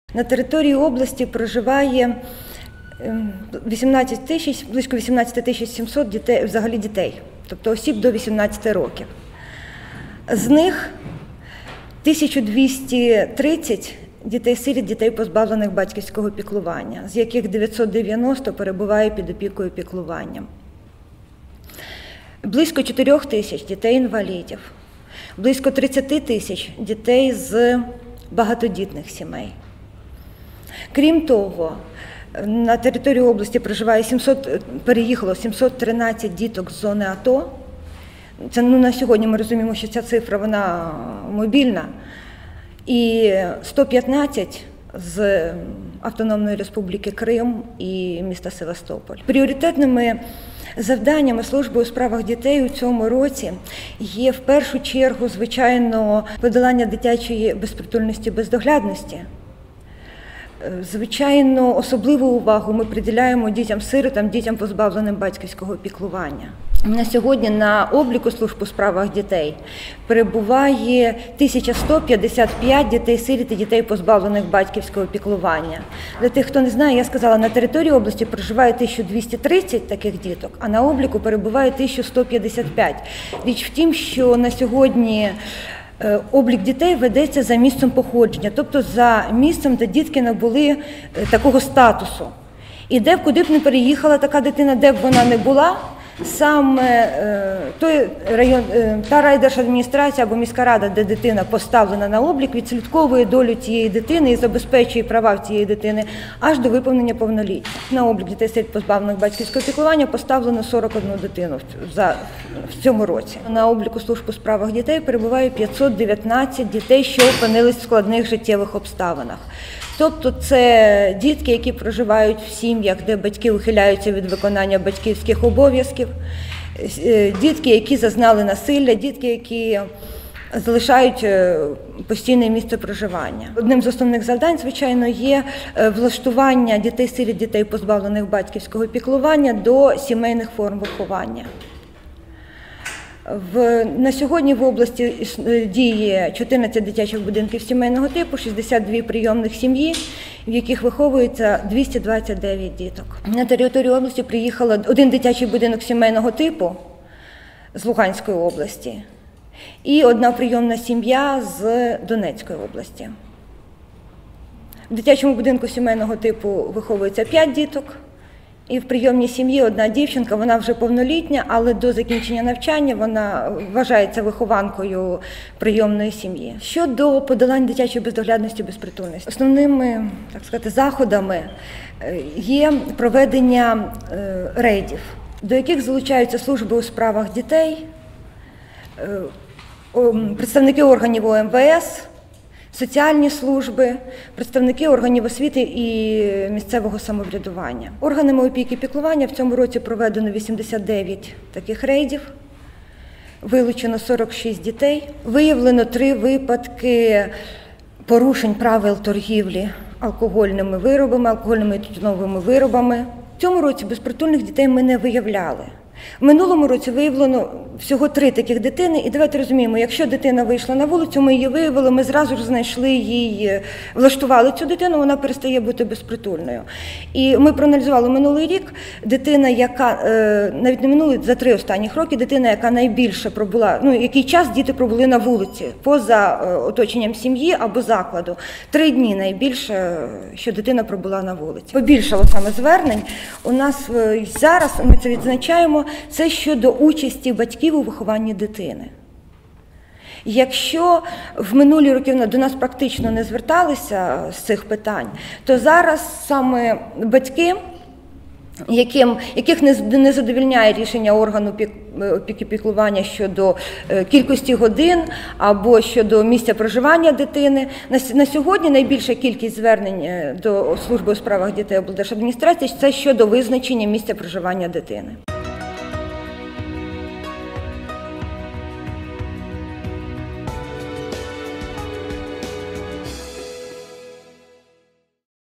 На території області проживає близько 18 700 дітей, взагалі дітей, тобто осіб до 18 років. З них 1230 дітей-сиріт, дітей, позбавлених батьківського піклування, з яких 990 перебуває під опікою піклуванням. Близько 4 тисяч дітей-інвалідів, близько 30 тисяч дітей з багатодітних сімей. Крім того, на території області переїхало 713 діток з зони АТО. Це, на сьогодні ми розуміємо, що ця цифра вона мобільна. І 115 з Автономної Республіки Крим і міста Севастополь. Пріоритетними завданнями служби у справах дітей у цьому році є в першу чергу, звичайно, подолання дитячої безпритульності, бездоглядності. Звичайно, особливу увагу ми приділяємо дітям-сиротам, дітям, позбавленим батьківського піклування. На сьогодні на обліку служб у справах дітей перебуває 1155 дітей-сиріт і дітей, позбавлених батьківського піклування. Для тих, хто не знає, я сказала, на території області проживає 1230 таких діток, а на обліку перебуває 1155. Річ в тім, що на сьогодні облік дітей ведеться за місцем походження, тобто за місцем, де дітки набули такого статусу. І де б, куди б не переїхала така дитина, де б вона не була, саме та райдержадміністрація або міська рада, де дитина поставлена на облік, відслідковує долю цієї дитини і забезпечує права цієї дитини аж до виповнення повноліття. На облік дітей-сиріт, позбавлених батьківського піклування, поставлено 41 дитину в цьому році. На обліку служб у справах дітей перебуває 519 дітей, що опинились в складних життєвих обставинах. Тобто це дітки, які проживають в сім'ях, де батьки ухиляються від виконання батьківських обов'язків, дітки, які зазнали насилля, дітки, які залишають постійне місце проживання. Одним з основних завдань, звичайно, є влаштування дітей-сиріт, дітей, позбавлених батьківського піклування, до сімейних форм виховання. На сьогодні в області діє 14 дитячих будинків сімейного типу, 62 прийомних сім'ї, в яких виховується 229 діток. На територію області приїхало один дитячий будинок сімейного типу з Луганської області і одна прийомна сім'я з Донецької області. В дитячому будинку сімейного типу виховується 5 діток. І в прийомній сім'ї одна дівчинка, вона вже повнолітня, але до закінчення навчання вона вважається вихованкою прийомної сім'ї. Щодо подолання дитячої бездоглядності, безпритульності, основними, так сказати, заходами є проведення рейдів, до яких залучаються служби у справах дітей, представники органів ОМВС, соціальні служби, представники органів освіти і місцевого самоврядування. Органами опіки і піклування в цьому році проведено 89 таких рейдів, вилучено 46 дітей, виявлено 3 випадки порушень правил торгівлі алкогольними виробами, алкогольними і тютюновими виробами. В цьому році безпритульних дітей ми не виявляли. В минулому році виявлено всього 3 таких дитини, і давайте розуміємо, якщо дитина вийшла на вулицю, ми її виявили, ми зразу ж знайшли її, влаштували цю дитину, вона перестає бути безпритульною. І ми проаналізували минулий рік, дитина, яка, навіть не минулий, за 3 останніх роки, дитина, яка найбільше пробула, який час діти пробули на вулиці, поза оточенням сім'ї або закладу. 3 дні найбільше, що дитина пробула на вулиці. Побільшало саме звернень. У нас зараз, ми це відзначаємо, це щодо участі батьків у вихованні дитини. Якщо в минулі роки до нас практично не зверталися з цих питань, то зараз саме батьки, яких не задовольняє рішення органу опіки піклування щодо кількості годин або щодо місця проживання дитини, на сьогодні найбільша кількість звернень до служби у справах дітей облдержадміністрації – це щодо визначення місця проживання дитини.